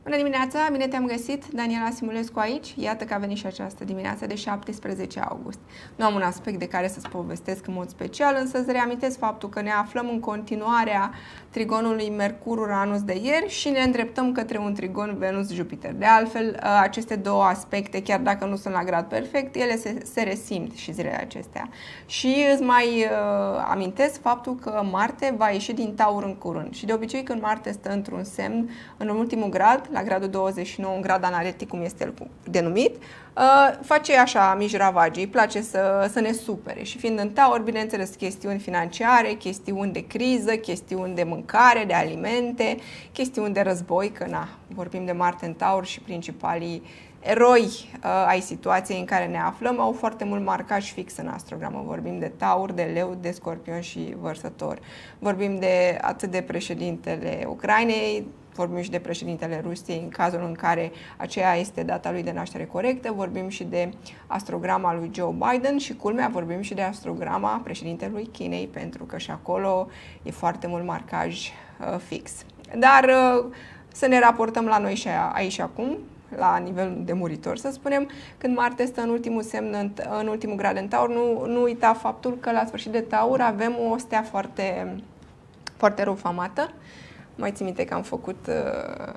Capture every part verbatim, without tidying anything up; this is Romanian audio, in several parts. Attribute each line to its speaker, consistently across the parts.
Speaker 1: Bună dimineața, bine te-am găsit, Daniela Simulescu aici. Iată că a venit și această dimineață de șaptesprezece august. Nu am un aspect de care să-ți povestesc în mod special, însă îți reamintesc faptul că ne aflăm în continuarea trigonului Mercur-Uranus de ieri și ne îndreptăm către un trigon Venus-Jupiter. De altfel, aceste două aspecte, chiar dacă nu sunt la grad perfect, ele se, se resimt și zilele acestea. Și îți mai uh, amintesc faptul că Marte va ieși din Taur în curând. Și de obicei când Marte stă într-un semn, în ultimul grad, la gradul douăzeci și nouă, un grad analitic, cum este el denumit, uh, face așa mici ravagii, îi place să, să ne supere. Și fiind în Taur, bineînțeles, chestiuni financiare, chestiuni de criză, chestiuni de mâncare, de alimente, chestiuni de război, că na, vorbim de Marte în Taur și principalii eroi uh, ai situației în care ne aflăm au foarte mult marcaj fix în astrogramă. Vorbim de Taur, de Leu, de Scorpion și Vărsător. Vorbim de atât de președintele Ucrainei, vorbim și de președintele Rusiei în cazul în care aceea este data lui de naștere corectă, vorbim și de astrograma lui Joe Biden și, culmea, vorbim și de astrograma președintelui Chinei, pentru că și acolo e foarte mult marcaj uh, fix. Dar uh, să ne raportăm la noi și aici și acum, la nivel de muritor, să spunem, când Marte stă în ultimul semn, în, în ultimul grad în Taur, nu, nu uita faptul că la sfârșit de Taur avem o stea foarte, foarte răufamată. Mai ții minte că am făcut uh,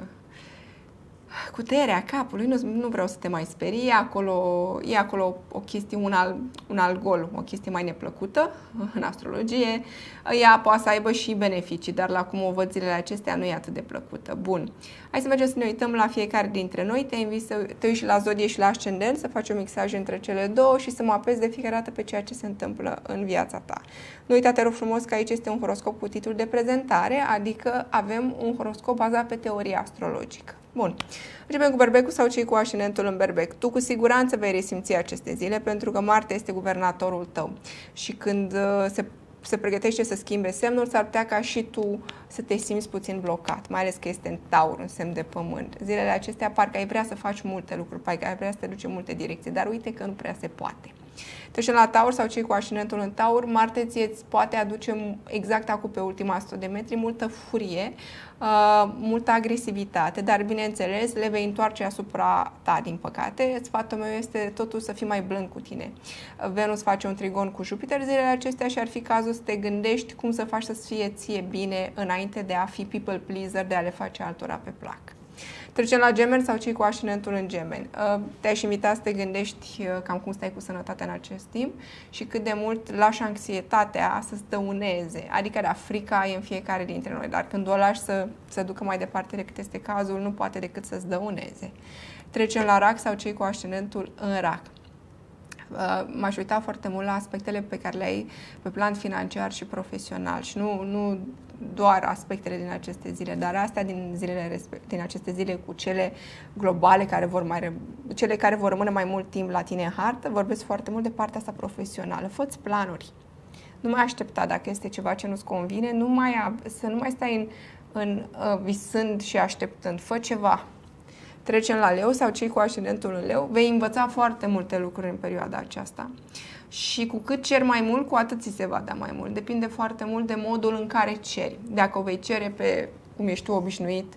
Speaker 1: cu tăierea capului, nu, nu vreau să te mai sperii, e acolo, e acolo o chestie, un, al, un algol, o chestie mai neplăcută în astrologie. Ea poate să aibă și beneficii, dar la cum o văd zilele acestea nu e atât de plăcută. Bun, hai să mergem să ne uităm la fiecare dintre noi, te invit să te uiți și la zodie și la ascendent, să faci un mixaj între cele două și să mă apezi de fiecare dată pe ceea ce se întâmplă în viața ta. Nu uita, te rog frumos, că aici este un horoscop cu titlul de prezentare, adică avem un horoscop bazat pe teoria astrologică. Bun. Începem cu Berbecul sau cei cu ascendentul în Berbec. Tu cu siguranță vei resimți aceste zile pentru că Marte este guvernatorul tău și când uh, se, se pregătește să schimbe semnul, s-ar putea ca și tu să te simți puțin blocat, mai ales că este în Taur, un semn de pământ. Zilele acestea parcă ai vrea să faci multe lucruri, parcă ai vrea să te duci în multe direcții, dar uite că nu prea se poate. Trecem la Taur sau cei cu ascendentul în Taur, Marte ți poate aduce exact acum pe ultima sută de metri multă furie, uh, multă agresivitate, dar bineînțeles le vei întoarce asupra ta, din păcate. Sfatul meu este totul să fii mai blând cu tine. Venus face un trigon cu Jupiter zilele acestea și ar fi cazul să te gândești cum să faci să-ți fie ție bine înainte de a fi people pleaser, de a le face altora pe plac. Trecem la Gemeni sau cei cu ascendentul în Gemeni. Te-aș invita să te gândești cam cum stai cu sănătatea în acest timp și cât de mult lași anxietatea să-ți dăuneze. Adică, da, frica e în fiecare dintre noi, dar când o lași să se ducă mai departe decât este cazul, nu poate decât să-ți dăuneze. Trecem la Rac sau cei cu ascendentul în Rac. M-aș uita foarte mult la aspectele pe care le ai pe plan financiar și profesional și nu, nu doar aspectele din aceste zile, dar astea din, zilele, din aceste zile cu cele globale, care vor mai, cele care vor rămâne mai mult timp la tine în hartă, vorbesc foarte mult de partea asta profesională. Fă-ți planuri. Nu mai aștepta dacă este ceva ce nu-ți convine, nu mai, să nu mai stai în, în uh, visând și așteptând. Fă ceva. Trecem la Leu sau cei cu ascendentul în Leu, vei învăța foarte multe lucruri în perioada aceasta. Și cu cât ceri mai mult, cu atât ți se va da mai mult. Depinde foarte mult de modul în care ceri. Dacă o vei cere pe cum ești tu obișnuit,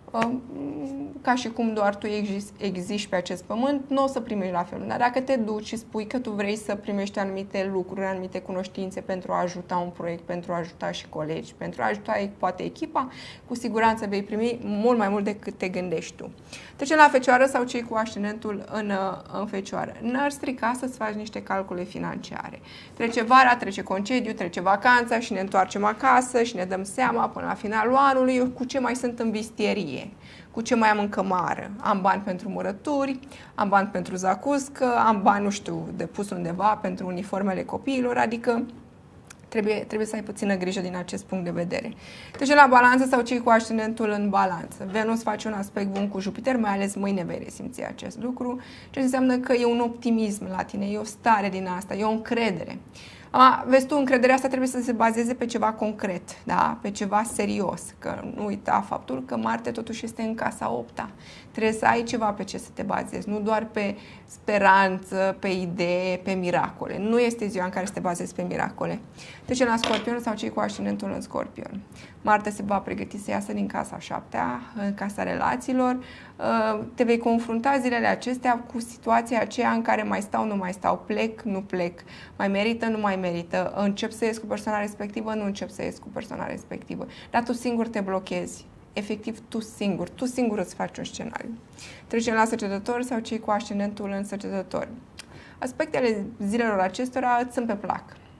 Speaker 1: ca și cum doar tu existi pe acest pământ, nu o să primești la fel. Dar dacă te duci și spui că tu vrei să primești anumite lucruri, anumite cunoștințe pentru a ajuta un proiect, pentru a ajuta și colegi, pentru a ajuta poate echipa, cu siguranță vei primi mult mai mult decât te gândești tu. Trecem la Fecioară sau cei cu ascendentul în, în Fecioară. N-ar strica să-ți faci niște calcule financiare. Trece vara, trece concediu, trece vacanța și ne întoarcem acasă și ne dăm seama până la finalul anului cu ce mai sunt în vistierie. Cu ce mai am în cămară. Am bani pentru murături, am bani pentru zacuscă, am bani, nu știu, de pus undeva pentru uniformele copiilor, adică trebuie, trebuie să ai puțină grijă din acest punct de vedere. Deci la Balanță sau cei cu ascendentul în Balanță. Venus face un aspect bun cu Jupiter, mai ales mâine vei resimți acest lucru, ce înseamnă că e un optimism la tine, e o stare din asta, e o încredere. A, vezi tu, încrederea asta trebuie să se bazeze pe ceva concret, da? Pe ceva serios, că nu uita faptul că Marte totuși este în casa opta. Trebuie să ai ceva pe ce să te bazezi, nu doar pe speranță, pe idee, pe miracole. Nu este ziua în care să te bazezi pe miracole. Trecem la Scorpion sau cei cu ascendentul în Scorpion. Marte se va pregăti să iasă din casa șaptea, în casa relațiilor. Te vei confrunta zilele acestea cu situația aceea în care mai stau, nu mai stau, plec, nu plec, mai merită, nu mai merită, încep să ies cu persoana respectivă, nu încep să ies cu persoana respectivă. Dar tu singur te blochezi. Efectiv, tu singur, tu singur îți faci un scenariu. Trecem la Săgetători sau cei cu ascendentul în Săgetători. Aspectele zilelor acestora îți sunt pe plac.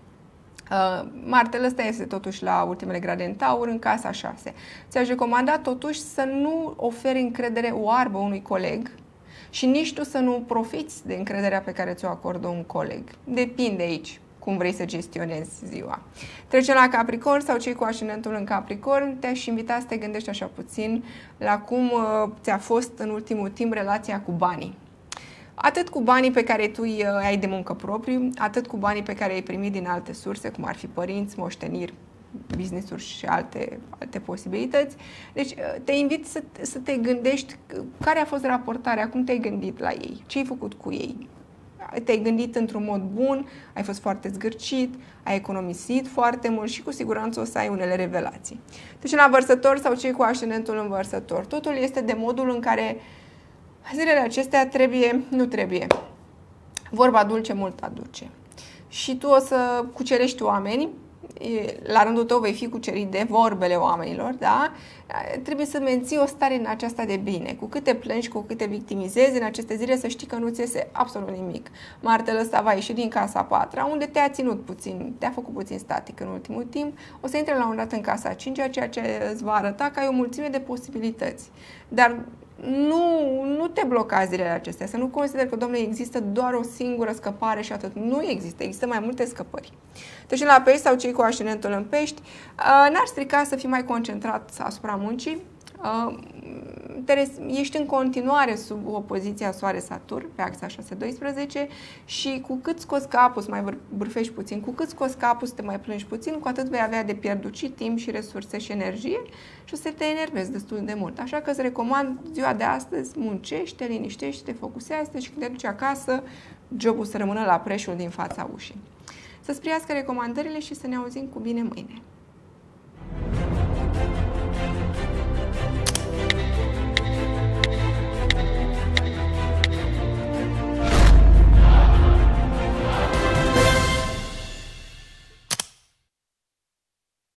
Speaker 1: Uh, Martele ăsta este totuși la ultimele grade în Taur, în casa șase. Ți-aș recomanda totuși să nu oferi încredere oarbă unui coleg și nici tu să nu profiți de încrederea pe care ți-o acordă un coleg. Depinde aici cum vrei să gestionezi ziua. Trecem la Capricorn sau cei cu ascendentul în Capricorn. Te-aș invita să te gândești așa puțin la cum uh, ți-a fost în ultimul timp relația cu banii. Atât cu banii pe care tu îi ai de muncă propriu, atât cu banii pe care îi primit din alte surse, cum ar fi părinți, moșteniri, business-uri și alte, alte posibilități. Deci te invit să, să te gândești care a fost raportarea, cum te-ai gândit la ei, ce ai făcut cu ei. Te-ai gândit într-un mod bun, ai fost foarte zgârcit, ai economisit foarte mult și cu siguranță o să ai unele revelații. Deci la Vărsător sau cei cu ascendentul în Vărsător, totul este de modul în care zilele acestea trebuie, nu trebuie. Vorba dulce mult aduce. Și tu o să cucerești oameni, la rândul tău vei fi cucerit de vorbele oamenilor, da? Trebuie să menții o stare în aceasta de bine. Cu cât te plângi, cu cât te victimizezi în aceste zile, să știi că nu ți iese absolut nimic. Martele ăsta va ieși din casa a patra, unde te-a ținut puțin, te-a făcut puțin static în ultimul timp, o să intre la un dat în casa a cincea, ceea ce îți va arăta că ai o mulțime de posibilități. Dar nu, nu te bloca zilele acestea, să nu consideri că, domnule, există doar o singură scăpare și atât. Nu există, există mai multe scăpări. Deci la Pești sau cei cu ascendentul în Pești, n-ar strica să fii mai concentrat asupra muncii. Ești în continuare sub opoziția Soare-Saturn pe axa șase doisprezece și cu cât scoți capul să mai bârfești puțin, cu cât scoți capul să te mai plângi puțin, cu atât vei avea de pierdut și timp și resurse și energie și o să te enervezi destul de mult. Așa că îți recomand ziua de astăzi, muncește, liniștește, focusează și când te duci acasă, jobul să rămână la preșul din fața ușii. Să-ți priască recomandările și să ne auzim cu bine mâine.